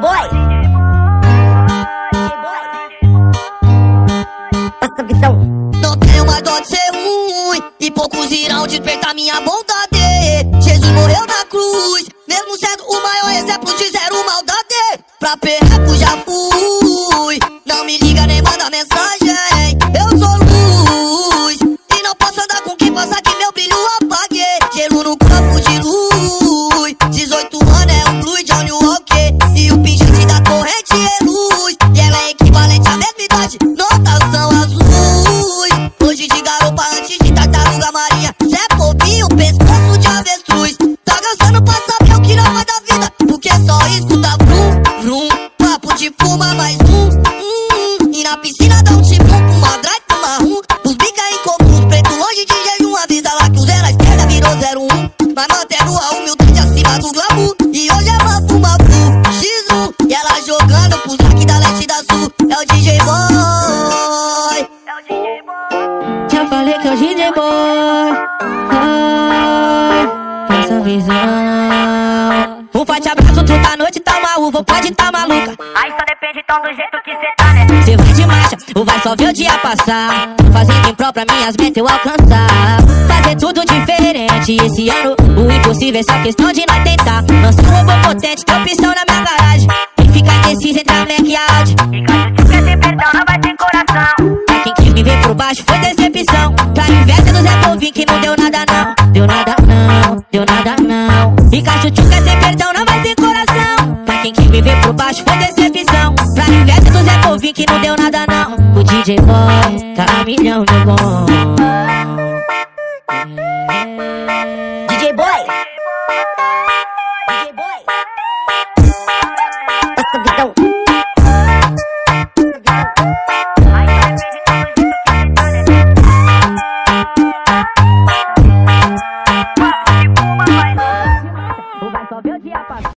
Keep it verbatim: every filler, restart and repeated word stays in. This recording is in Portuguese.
Boy. Passa a visão. Não tenho mais dó de ser ruim, e poucos irão despertar minha bondade. Jesus morreu na cruz, mesmo sendo o maior exemplo de zero maldade. Pra perreco já fui, não me liga nem manda mensagem. Eu sou luz, e não posso andar com quem passa que meu brilho apague. Gelo no campo de luz, dezoito anos é um fluid Johnny Walker. E o pingente da corrente é luz, e ela é equivalente à mesma idade, notação azul. Hoje de garopa antes de tartaruga marinha, Zé Povinho, pescoço de avestruz. Tá cansando pra saber o que não vai da vida, porque só escuta vrum, vrum. Papo de fuma mais um, hum, e na piscina dá um tipo, uma drive, uma rum. Os bica incomuns, preto longe de jejum. Avisa lá que o zero à esquerda virou zero um, mas mantendo a humildade acima do glamour. E hoje é mafu, mafu, X um, e ela jogando pros laques da leste da sul. É o D J Boy. Já falei que é o D J Boy. Ai, essa visão. Um forte abraço, tu tá noite, tá uma uva, pode tá maluca. Aí só depende então do jeito que cê tá, né? Cê vai de marcha, ou vai só ver o dia passar. Fazendo em prol pra minhas metas eu alcançar. Fazer tudo diferente esse ano, o impossível é só questão de nós tentar. Lança um robô potente, tem opção na minha garagem. Quem fica indeciso entre a Mac e a Audi. E caso tu quer ter perdão, não vai ter coração. Pra quem quis me ver por baixo foi decepção. Pra inveja do Zé Povinho que não deu nada não. Deu nada não, deu nada não. E cachuchu quer ter perdão, não vai ter coração. Pra quem quis me ver por baixo foi decepção. Pra inveja do Zé Povinho que não deu nada não. O D J Boy tá a milhão de bom. D J Boy.